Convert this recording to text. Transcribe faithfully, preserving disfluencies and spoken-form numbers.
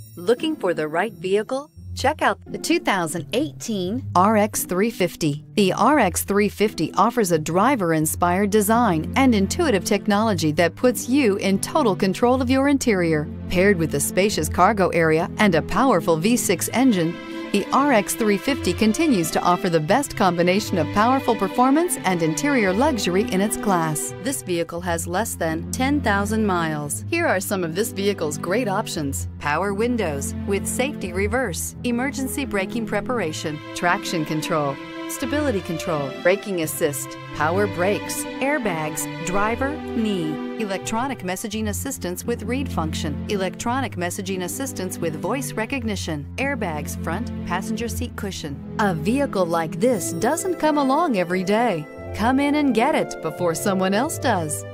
Looking for the right vehicle? Check out the two thousand eighteen R X three fifty. The R X three fifty offers a driver-inspired design and intuitive technology that puts you in total control of your interior. Paired with a spacious cargo area and a powerful V six engine, the R X three fifty continues to offer the best combination of powerful performance and interior luxury in its class. This vehicle has less than ten thousand miles. Here are some of this vehicle's great options: power windows with safety reverse, emergency braking preparation, traction control, stability control, braking assist, power brakes, airbags, driver, knee, electronic messaging assistance with read function, electronic messaging assistance with voice recognition, airbags front passenger seat cushion. A vehicle like this doesn't come along every day. Come in and get it before someone else does.